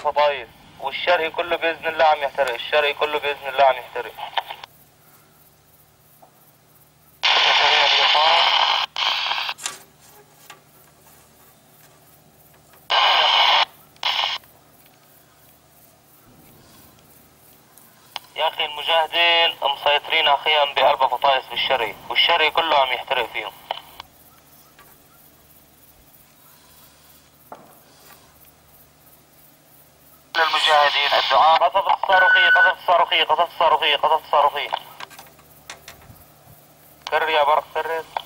فطايف، والشرقي كله باذن الله عم يحترق، الشرقي كله باذن الله عم يحترق. يا اخي المجاهدين مسيطرين اخيرا ب4 فطايس بالشرقي، والشرقي كله عم يحترق فيهم. للمجاهدين الدعاء. قصف الصاروخية، قصف الصاروخية، قصف الصاروخية، قصف الصاروخية. كرر يا برق، كرر.